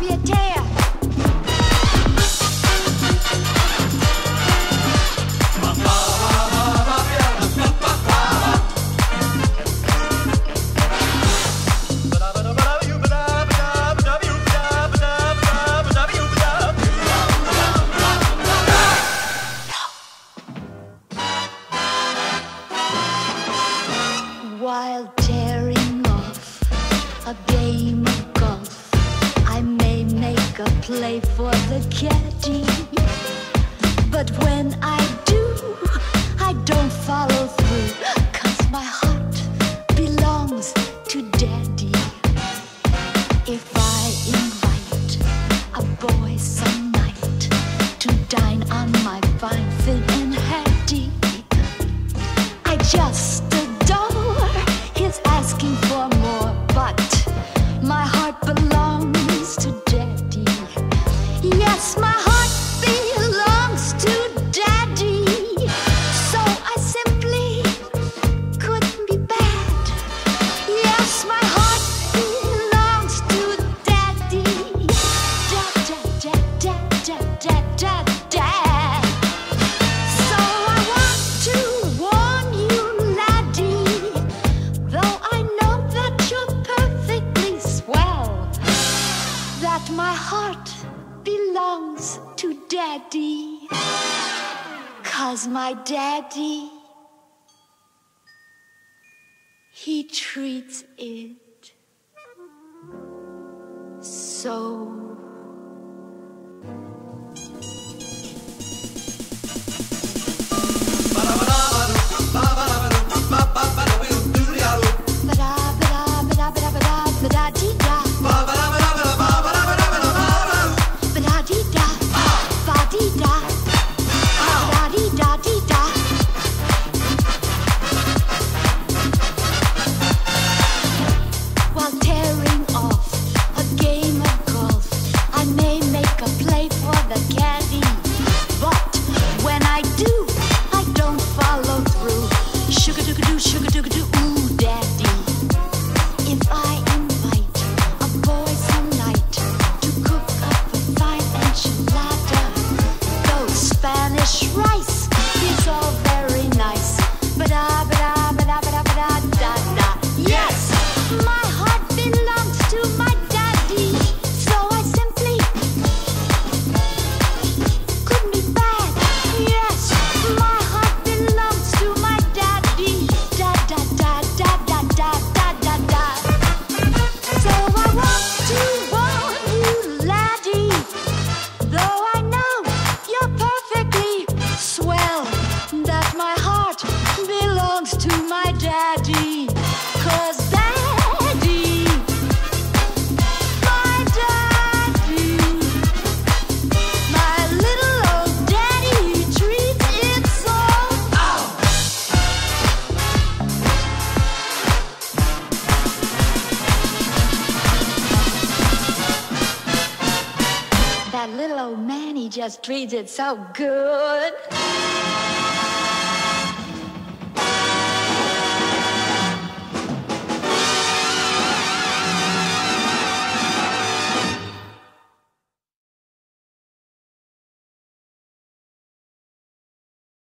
propriétaire. While tearing off a game of golf, I may make a play for the caddy, but when I do, I don't follow through, 'cause my heart belongs to Daddy. If I invite a boy some night to dine on my fine Phil and Hattie, I just asking for more, but my heart belongs to Daddy. Yes, my heart belongs to Daddy. So I simply couldn't be bad. Yes, my heart belongs to Daddy. Dad, dad, dad, dad, dad, dad, dad, dad. So I want to warn you, laddie, though I know that you're perfectly swell, that my heart belongs to Daddy, 'cause my Daddy, he treats it so. While tearing off a game of golf, I may make a play for the caddy, but when I do, I don't follow through. Sugar-doo-doo, ooh, Daddy. If I invite a boy some night to cook up a fine enchilada, though Spanish rice is all very nice, ba-da-ba-da-ba-da-ba-da-ba-da-da-da. Yes, my heart belongs to my Daddy, so I simply couldn't be bad. Yes, my heart belongs to my Daddy. Da-da-da-da-da-da-da-da-da. So I want to warn you, laddie, though I know you're perfectly swell, that my heart belongs to my Daddy. 'Cause Daddy, my Daddy, my little old Daddy, he treats it so. That little old man, he just treats it so good.